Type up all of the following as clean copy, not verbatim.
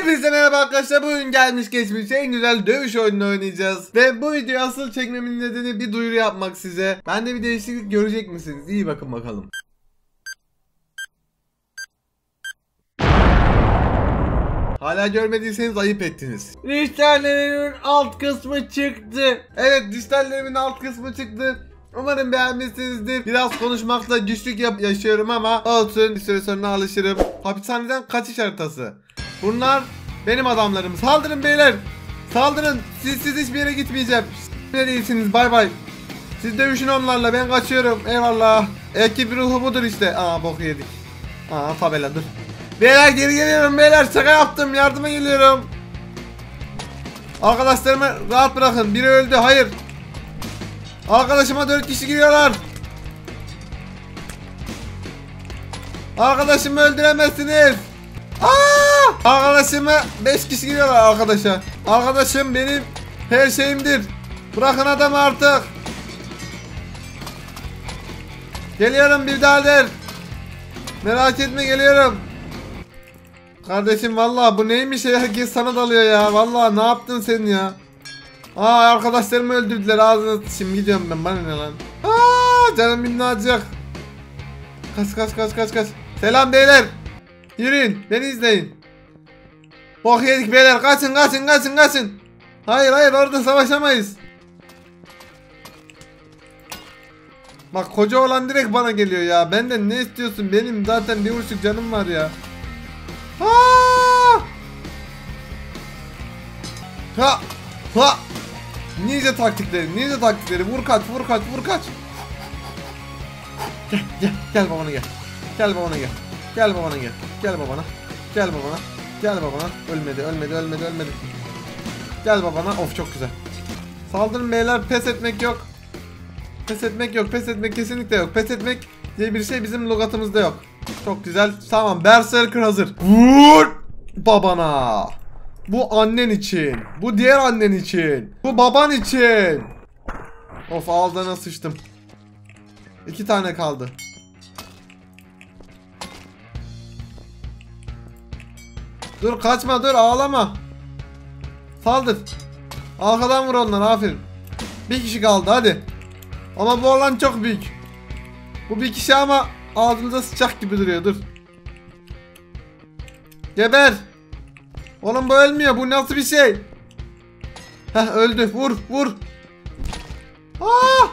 Hepinize merhaba arkadaşlar. Bugün gelmiş geçmiş en güzel dövüş oyununu oynayacağız. Ve bu videoyu asıl çekmemin nedeni bir duyuru yapmak size. Ben de bir değişiklik görecek misiniz? İyi bakın bakalım. Hala görmediyseniz ayıp ettiniz. Diş tellerimin alt kısmı çıktı. Evet, diş tellerimin alt kısmı çıktı. Umarım beğenmişsinizdir. Biraz konuşmakta güçlük yaşıyorum ama olsun, bir süre sonra alışırım. Hapishaneden kaçış haritası. Bunlar benim adamlarım. Saldırın beyler. Saldırın. Siz hiçbir yere gitmeyeceğim. Ne değilsiniz, bay bay. Siz dövüşün onlarla, ben kaçıyorum. Eyvallah. Ekip ruhu budur işte. Aa, bok yedik. Aa, tabela dur. Beyler geri geliyorum beyler. Şaka yaptım, yardıma geliyorum. Arkadaşlarımı rahat bırakın. Biri öldü, hayır. Arkadaşıma 4 kişi giriyorlar. Arkadaşımı öldüremezsiniz. Aa! Arkadaşımı 5 kişi giriyorlar arkadaşa. Arkadaşım benim her şeyimdir. Bırakın adamı artık. Geliyorum birader. Merak etme, geliyorum. Kardeşim vallahi bu neymiş ya, herkes sana dalıyor ya. Vallahi ne yaptın sen ya? Aa, arkadaşlarımı öldürdüler, ağzına şimdi gidiyorum ben, bana ne lan? Aa, canım minnacık. Kaç. Selam beyler. Yürüyün, beni izleyin. Bok yedik beyler, kaçın. Hayır, orada savaşamayız. Bak, koca olan direkt bana geliyor ya. Benden ne istiyorsun? Benim zaten bir vuruşluk canım var ya. Ha. Ninja taktikleri. Vur kaç. Gel babana gel. Gel babana. Ölmedi. Gel babana. Of, çok güzel. Saldırın beyler, pes etmek yok. Pes etmek kesinlikle yok. Pes etmek diye bir şey bizim lügatımızda yok. Çok güzel. Tamam, Berserker hazır. Vur babana. Bu annen için. Bu diğer annen için. Bu baban için. Of, ağzına sıçtım. 2 tane kaldı. Dur, kaçma, dur, ağlama. Saldır. Arkadan vur onları, aferin. 1 kişi kaldı, hadi. Ama bu olan çok büyük. Bu 1 kişi ama ağzımıza sıçacak gibi duruyor, dur. Geber. Oğlum bu ölmüyor, bu nasıl bir şey? Heh, öldü, vur. Aa!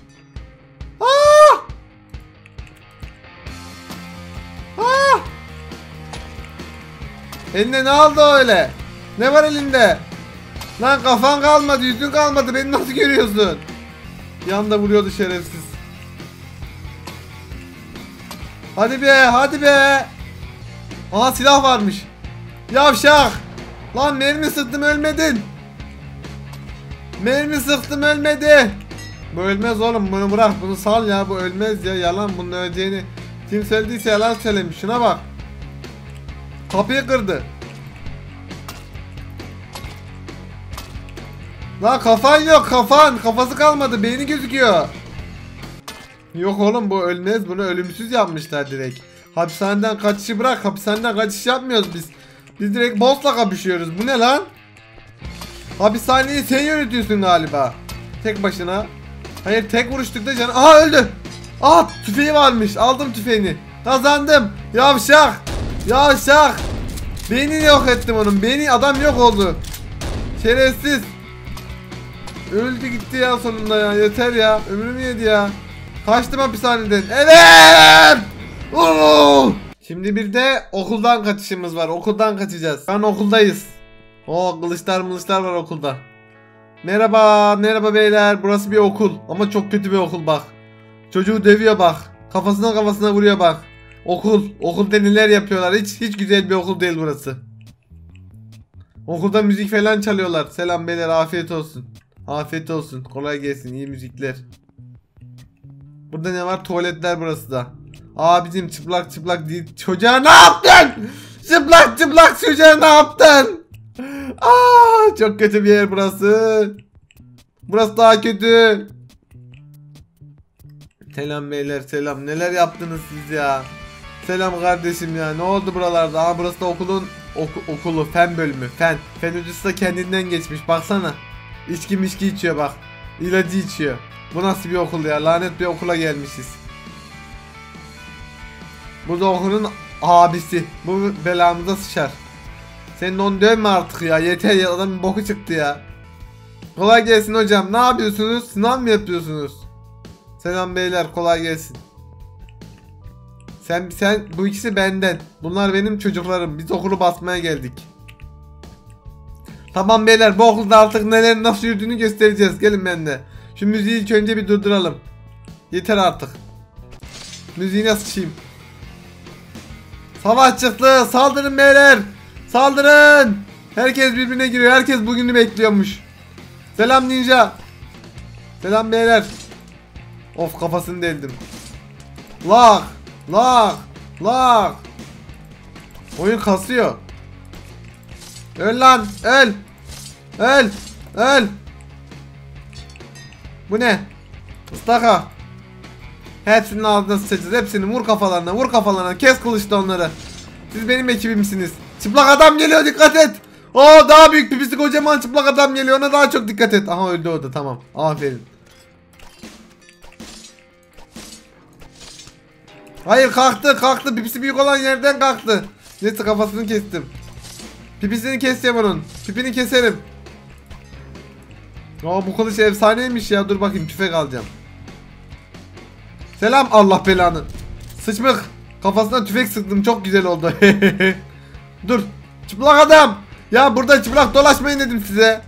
Eline ne aldı öyle? Ne var elinde? Lan kafan kalmadı, yüzün kalmadı, beni nasıl görüyorsun? Bir anda vuruyordu şerefsiz. Hadi be. Aha, silah varmış. Yavşak. Lan mermi sıktım, ölmedin. Bu ölmez oğlum, bunu bırak, bunu sal ya, bu ölmez ya, yalan, bunun öleceğini kim söylediyse yalan söylemiş. Şuna bak. Kapıyı kırdı. Lan kafan yok, kafası kalmadı, beyni gözüküyor. Yok oğlum, bu ölmez, bunu ölümsüz yapmışlar direkt. Hapishaneden kaçışı bırak, hapishaneden kaçış yapmıyoruz biz. Biz direkt boss'la kapışıyoruz. Bu ne lan? Hapishaneyi sen yönetiyorsun galiba. Tek başına. Hayır, tek vuruştukta canı. Aha, öldü. Aha, tüfeği varmış, aldım tüfeğini. Kazandım. Yavşak. Beni yok ettim onun. Adam yok oldu. Şerefsiz. Öldü gitti ya sonunda ya. Yeter ya. Ömrümü yedi ya. Kaçtım hapishaneden. Evet. Şimdi bir de okuldan kaçışımız var. Okuldan kaçacağız. Ben okuldayız. Kılıçlar var okulda. Merhaba beyler. Burası bir okul. Ama çok kötü bir okul bak. Çocuğu dövüyor bak. Kafasına vuruyor bak. Okulda neler yapıyorlar. Hiç güzel bir okul değil burası. Okulda müzik falan çalıyorlar. Selam beyler, afiyet olsun. Kolay gelsin, iyi müzikler. Burada ne var? Tuvaletler burası da. Abicim, çıplak değil. Çocuğa ne yaptın? Çıplak çocuğa ne yaptın? Aa, çok kötü bir yer burası. Burası daha kötü. Selam beyler, selam. Neler yaptınız siz ya? Selam kardeşim ya. Ne oldu buralarda? Aa, burası da okulun okulu fen bölümü fen. Fen hocası da kendinden geçmiş baksana. İçki içiyor bak. İlacı içiyor. Bu nasıl bir okul ya, lanet bir okula gelmişiz. Bu da okulun abisi. Bu belamıza sıçar. Senin onu dövme artık ya, yeter ya, adamın boku çıktı ya. Kolay gelsin hocam, ne yapıyorsunuz, sınav mı yapıyorsunuz? Selam beyler, kolay gelsin. Sen bu ikisi benden. Bunlar benim çocuklarım. Biz okulu basmaya geldik. Tamam beyler, bu okulda artık neler nasıl yürüdüğünü göstereceğiz. Gelin benimle. Şu müziği ilk önce bir durduralım. Yeter artık. Müziğine sıçayım. Savaş çıktı. Saldırın beyler. Saldırın. Herkes birbirine giriyor. Herkes bugünü bekliyormuş. Selam ninja. Selam beyler. Of, kafasını deldim. Lag. Oyun kasıyor. Öl lan, öl. Bu ne? Istaka. Hepsinin ağzına sıçacağız. Hepsini vur kafalarına. Kes kılıçla onları. Siz benim ekibimsiniz. Çıplak adam geliyor, dikkat et. Oo, daha büyük pipisi kocaman çıplak adam geliyor. Ona daha çok dikkat et. Aha, öldü o da, tamam. Aferin. Hayır, kalktı. Pipisi büyük olan yerden kalktı. Neyse, kafasını kestim. Pipisini keseceğim onun. Pipini keserim. Aa, bu kılıç efsaneymiş ya. Dur bakayım, tüfek alacağım. Selam, Allah belanı. Sıçmık. Kafasına tüfek sıktım, çok güzel oldu. Dur. Çıplak adam. Ya burada çıplak dolaşmayın dedim size.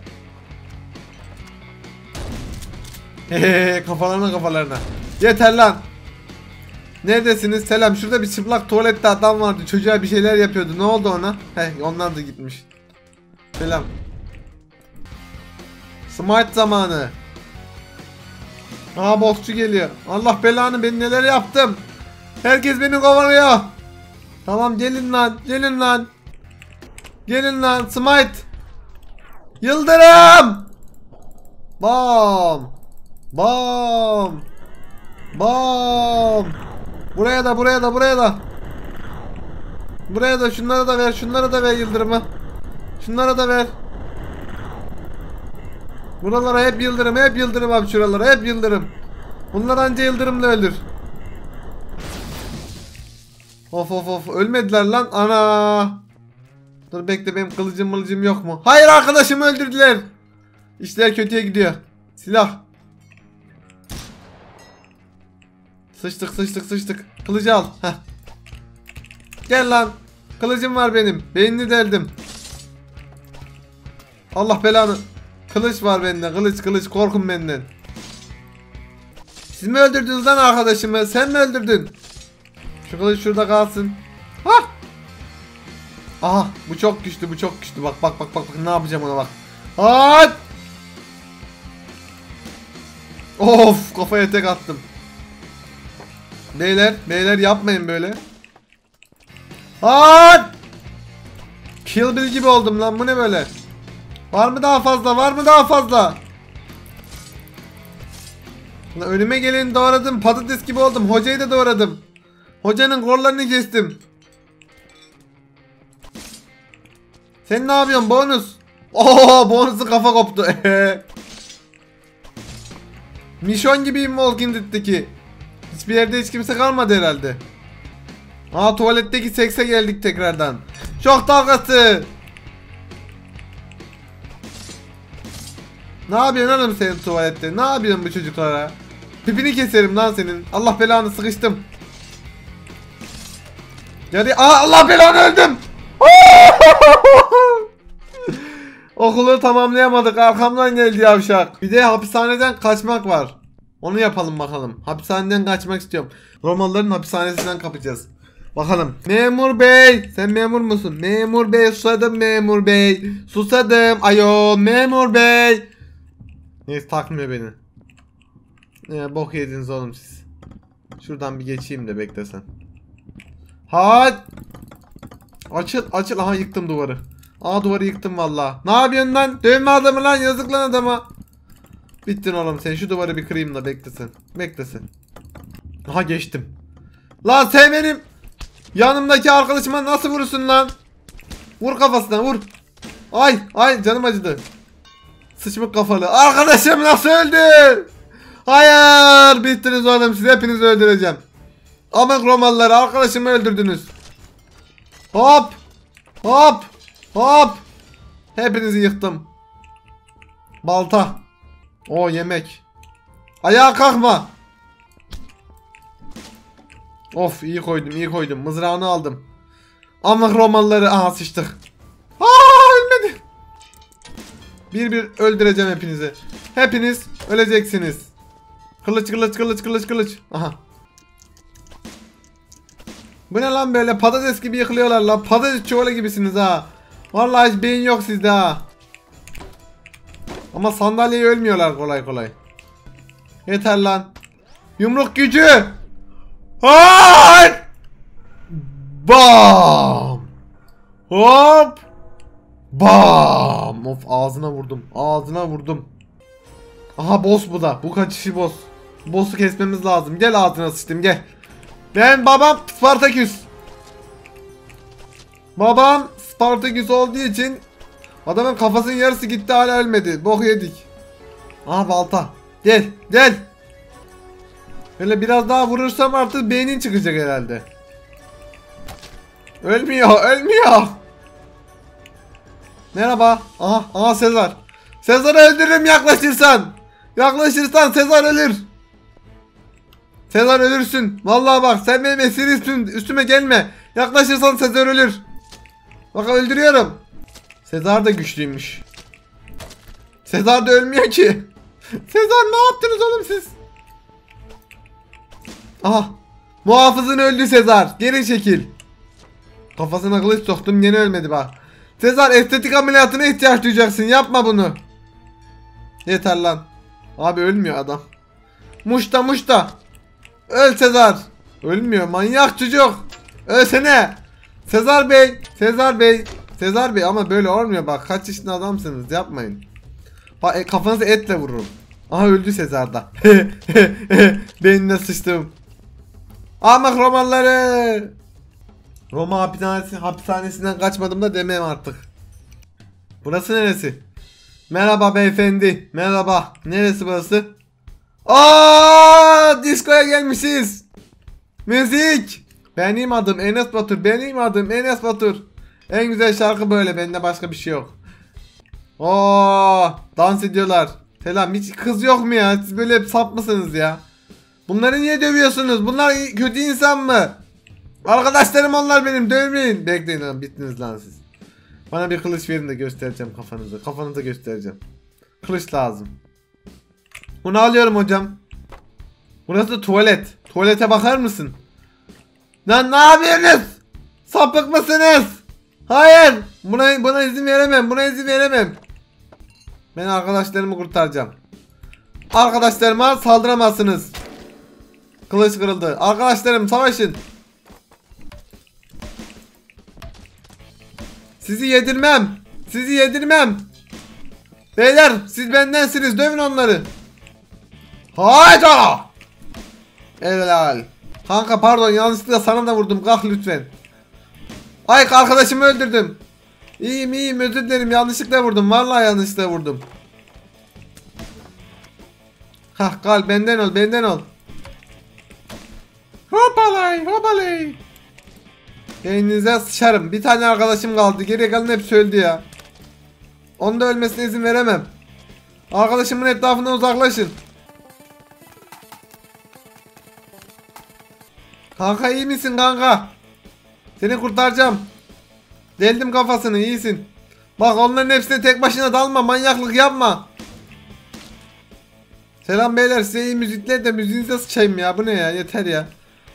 Kafalarına. Yeter lan. Neredesiniz? Selam. Şurada bir çıplak tuvalette adam vardı. Çocuğa bir şeyler yapıyordu. Ne oldu ona? Onlar da gitmiş. Selam. Smite zamanı. Aa, boksçu geliyor. Allah belanı, ben neler yaptım. Herkes beni kovalıyor. Tamam, gelin lan. Smite. Yıldırım. Bam. Buraya da. Şunlara da ver yıldırımı. Şunlara da ver. Buralara hep yıldırım abi, şuralara hep yıldırım. Bunlar anca yıldırımla ölür. Of, ölmediler lan, ana. Dur bekle, benim kılıcım yok mu? Hayır, arkadaşımı öldürdüler. İşler kötüye gidiyor. Silah. Sıçtık. Kılıcı al. Heh. Gel lan. Kılıcım var benim. Beynini deldim. Allah belanı. Kılıç var bende. Kılıç. Korkun benden. Siz mi öldürdünüz lan arkadaşımı? Sen mi öldürdün? Şu kılıç şurada kalsın. Ha! Aha, bu çok güçlü. Bak. Ne yapacağım ona bak. At! Of, kafaya tek attım. Beyler yapmayın böyle. At! Kill Bill gibi oldum lan, bu ne böyle? Var mı daha fazla? Lan, önüme geleni doğradım, patates gibi oldum. Hocayı da doğradım. Hocanın kollarını kestim. Sen ne yapıyorsun bonus? Oo, bonusu kafa koptu. Mission gibiyim Walking Dead'teki. Hiçbir yerde hiç kimse kalmadı herhalde. Aa, tuvaletteki sekse geldik tekrardan. Şok dalgası. Ne yapıyorsun oğlum senin tuvalette? Ne yapıyorsun bu çocuklara? Pipini keserim lan senin. Allah belanı, sıkıştım. Yani Allah belanı, öldüm. Okulu tamamlayamadık. Arkamdan geldi yavşak. Bir de hapishaneden kaçmak var. Onu yapalım bakalım. Hapishaneden kaçmak istiyorum. Romalıların hapishanesinden kapacağız. Bakalım. Memur bey. Sen memur musun? Memur bey, susadım memur bey. Susadım. Ayo memur bey. Neyse, takmıyor beni. Bok yediniz oğlum siz. Şuradan bir geçeyim de beklesen. Hadi. Açıl. Aha, yıktım duvarı. Duvarı yıktım valla. Ne yapıyorsun lan? Dövme adamı lan, yazık lan adama. Bittin oğlum sen, şu duvarı bir kırayım da beklesin. Aha, geçtim. Lan sen benim yanımdaki arkadaşıma nasıl vurursun lan? Vur kafasına vur. Ay ay canım acıdı. Sıçmık kafalı. Arkadaşım nasıl öldü? Hayır bittiniz oğlum, siz hepinizi öldüreceğim. Aman Romalıları, arkadaşımı öldürdünüz. Hop. Hop. Hop. Hepinizi yıktım. Balta. O yemek. Ayağa kalkma. Of iyi koydum iyi koydum. Mızrağını aldım. Aman Romalıları, aha sıçtık. Ölmedi. Bir öldüreceğim hepinizi. Hepiniz öleceksiniz. Kılıç kılıç kılıç kılıç kılıç. Aha. Bu ne lan böyle, patates gibi yıkılıyorlar lan. Patates çuvalı gibisiniz ha. Vallahi hiç beyin yok sizde ha. Ama sandalyeye ölmüyorlar kolay kolay. Yeter lan. Yumruk gücü. Hayır. Bam. Hop. Bam. Of ağzına vurdum. Ağzına vurdum. Aha boss bu da. Bu kaçışı boss. Boss'u kesmemiz lazım. Gel ağzına sıçtım gel. Ben babam Spartaküs. Babam Spartaküs olduğu için adamın kafasının yarısı gitti, hala ölmedi. Bok yedik. Aha balta. Gel gel. Böyle biraz daha vurursam artık beynin çıkacak herhalde. Ölmüyor ölmüyor. Merhaba. Aha aha Sezar. Sezar'ı öldürürüm yaklaşırsan. Yaklaşırsan Sezar ölür. Sezar ölürsün. Vallahi bak, sen benim esir üstüme gelme. Yaklaşırsan Sezar ölür. Bak öldürüyorum. Sezar da güçlüymüş. Sezar da ölmüyor ki. Sezar ne yaptınız oğlum siz? Aha. Muhafızın öldü Sezar. Geri çekil. Kafasına kılıç soktum, yine ölmedi bak. Sezar estetik ameliyatına ihtiyaç duyacaksın. Yapma bunu. Yeter lan. Abi ölmüyor adam. Muşta muşta. Öl Sezar. Ölmüyor manyak çocuk. Ölsene. Sezar Bey. Sezar Bey. Sezar Bey ama böyle olmuyor bak. Kaç yaşında adamsınız, yapmayın. Bak kafanızı etle vururum. Aha öldü Sezar da. Beynine sıçtım. Ama Romalıları. Roma hapishanesinden kaçmadım da demem artık. Burası neresi? Merhaba beyefendi. Merhaba. Neresi burası? Aa, diskoya gelmişiz. Müzik. Benim adım Enes Batur. Benim adım Enes Batur. En güzel şarkı böyle. Bende başka bir şey yok. Oo, dans ediyorlar. Selam. Hiç kız yok mu ya? Siz böyle hep sap mısınız ya? Bunları niye dövüyorsunuz? Bunlar kötü insan mı? Arkadaşlarım onlar benim. Dövmeyin. Bekleyin lan. Bittiniz lan siz. Bana bir kılıç verin de göstereceğim kafanızı. Kafanızı göstereceğim. Kılıç lazım. Bunu alıyorum hocam. Burası da tuvalet. Tuvalete bakar mısın? Lan ne yapıyorsunuz? Sapık mısınız? Hayır. Buna izin veremem. Buna izin veremem. Ben arkadaşlarımı kurtaracağım. Arkadaşlarıma saldıramazsınız. Kılıç kırıldı. Arkadaşlarım savaşın. Sizi yedirmem. Sizi yedirmem. Beyler siz bendensiniz. Dövün onları. Hayda. Helal. Kanka pardon, yanlışlıkla sana da vurdum. Kalk lütfen. Ay arkadaşımı öldürdüm. İyiyim iyiyim, özür dilerim, yanlışlıkla vurdum. Vallahi yanlışlıkla vurdum. Hah kal, benden ol benden ol. Hopalay hopalay. Beyninize sıçarım. Bir tane arkadaşım kaldı. Geriye kalan hepsi öldü ya. Onun da ölmesine izin veremem. Arkadaşımın etrafından uzaklaşın. Kanka iyi misin kanka? Seni kurtaracağım. Deldim kafasını, iyisin. Bak onların hepsine tek başına dalma, manyaklık yapma. Selam beyler, size iyi müzikler de müziğinize sıçayım ya, bu ne ya, yeter ya.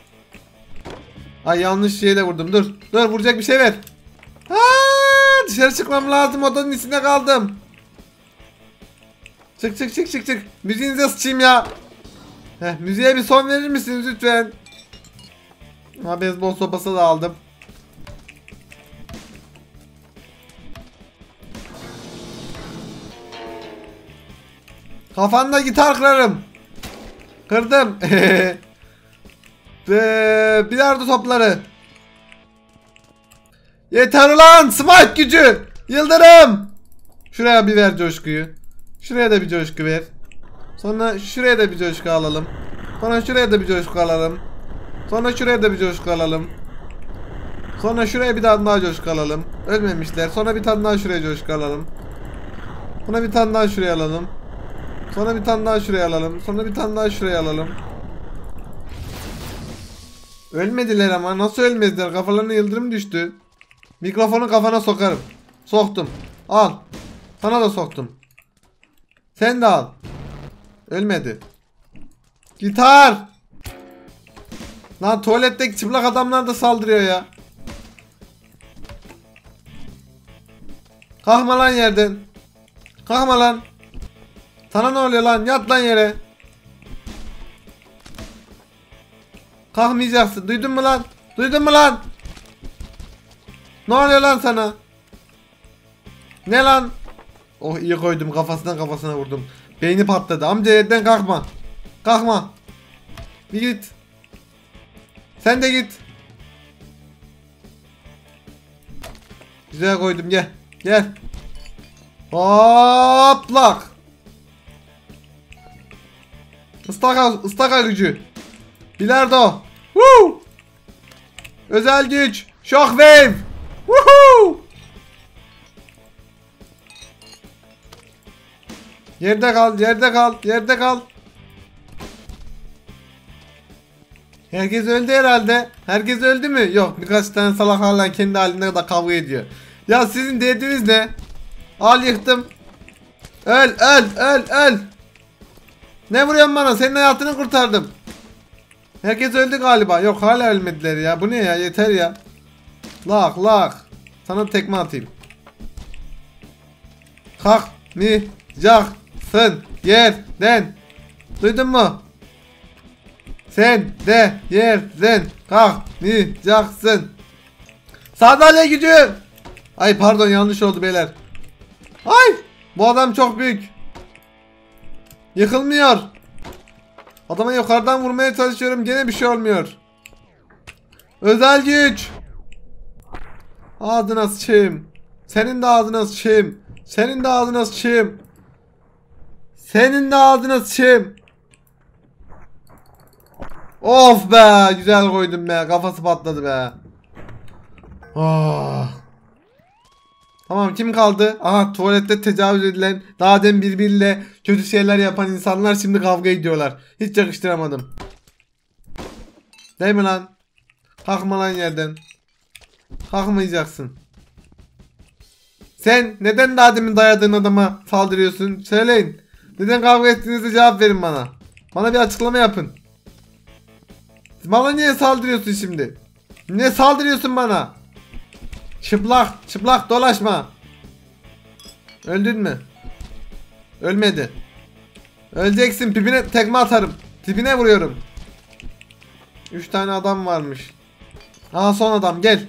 Ay yanlış şeyle vurdum, dur vuracak bir şey ver. Dışarı çıkmam lazım, odanın içinde kaldım. Çık müziğinize sıçayım ya. Müziğe bir son verir misiniz lütfen? Beyzbol sopası da aldım. Kafanda gitar kırarım. Kırdım. Bilardo topları. Yeter ulan, smite gücü. Yıldırım. Şuraya bir ver coşkuyu. Şuraya da bir coşku ver. Sonra şuraya da bir coşku alalım. Sonra şuraya da bir coşku alalım. Sonra şuraya da bir coşku alalım. Sonra şuraya bir tane daha coşku alalım. Ölmemişler. Sonra bir tane daha şuraya coşku alalım. Sonra bir tane daha şuraya alalım. Sonra bir tane daha şuraya alalım. Sonra bir tane daha şuraya alalım. Ölmediler ama. Nasıl ölmediler? Kafalarına yıldırım düştü. Mikrofonu kafana sokarım. Soktum. Al. Sana da soktum. Sen de al. Ölmedi. Gitar. Lan tuvaletteki çıplak adamlar da saldırıyor ya. Kalkma lan yerden. Kalkma lan. Sana ne oluyor lan? Yat lan yere. Kalkmayacaksın. Duydun mu lan? Duydun mu lan? Ne oluyor lan sana? Ne lan? Oh iyi koydum. Kafasına vurdum. Beyni patladı. Amca yerden kalkma. Kalkma. Bir git. Sen de git. Güzel koydum, gel. Gel. Hoplak. Istaka gücü. Bilardo. Woo! Özel güç. Shockwave. Woohoo! Yerde kal, yerde kal, yerde kal. Herkes öldü herhalde. Herkes öldü mü? Yok, birkaç tane salak hala kendi halinde de kavga ediyor. Ya sizin derdiniz ne? Al yıktım. Öl, öl, öl, öl. Ne vuruyorsun bana? Senin hayatını kurtardım. Herkes öldü galiba. Yok, hala ölmediler ya. Bu ne ya? Yeter ya. Lak, lak. Sana tekme atayım. Kalkmayacaksın yerden. Duydun mu? Sen de yerden kalkmayacaksın. Sandalye gücü. Ay pardon, yanlış oldu beyler. Ay bu adam çok büyük. Yıkılmıyor. Adama yukarıdan vurmaya çalışıyorum, gene bir şey olmuyor. Özel güç. Ağzına sıçayım. Senin de ağzına sıçayım. Senin de ağzına sıçayım. Senin de ağzına sıçayım. Of be, güzel koydum be, kafası patladı be. Oh. Tamam, kim kaldı? Aha, tuvalette tecavüz edilen, daha demin birbiriyle kötü şeyler yapan insanlar şimdi kavga ediyorlar. Hiç yakıştıramadım. Değil mi lan? Kalkma lan yerden. Kalkmayacaksın. Sen neden daha demin dayadığın adama saldırıyorsun? Söyleyin. Neden kavga ettiğinizde cevap verin bana. Bana bir açıklama yapın. Bana niye saldırıyorsun şimdi? Niye saldırıyorsun bana? Çıplak, çıplak dolaşma. Öldün mü? Ölmedi. Öleceksin, pipine tekme atarım. Tipine vuruyorum. 3 tane adam varmış. Aha, son adam, gel.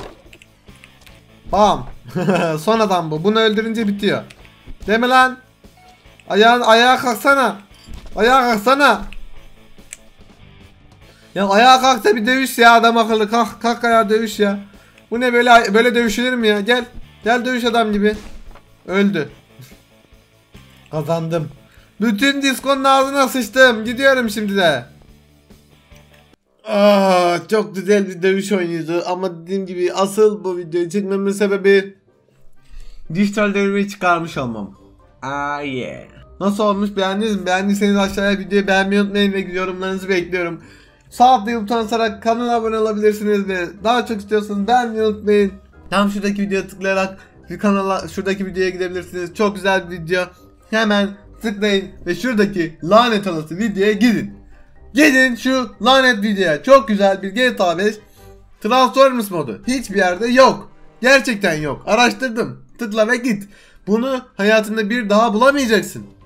Bam. Son adam bu. Bunu öldürünce bitiyor. Değil mi lan? Ayağa kalksana. Ayağa kalksana. Ya ayağa kalk da bir dövüş ya, adam akıllı. Kalk, kalk ayağa dövüş ya. Bu ne böyle dövüşülür mü ya? Gel. Gel dövüş adam gibi. Öldü. Kazandım. Bütün diskonun ağzına sıçtım. Gidiyorum şimdi de. Çok güzel bir dövüş oyunuydu ama dediğim gibi asıl bu videoyu çekmemin sebebi dijital devreyi çıkarmış olmam. Yeah. Nasıl olmuş, beğendiniz mi? Beğendiyseniz aşağıya videoyu beğenmeyi unutmayın ve yorumlarınızı bekliyorum. Sağ altta buton basarak kanala abone olabilirsiniz ve daha çok istiyorsanız beğenmeyi unutmayın. Tam şuradaki videoya tıklayarak şuradaki videoya gidebilirsiniz. Çok güzel bir video. Hemen tıklayın ve şuradaki lanet olası videoya gidin. Gidin şu lanet videoya. Çok güzel bir GTA 5 Transformers modu. Hiçbir yerde yok. Gerçekten yok. Araştırdım. Tıkla ve git. Bunu hayatında bir daha bulamayacaksın.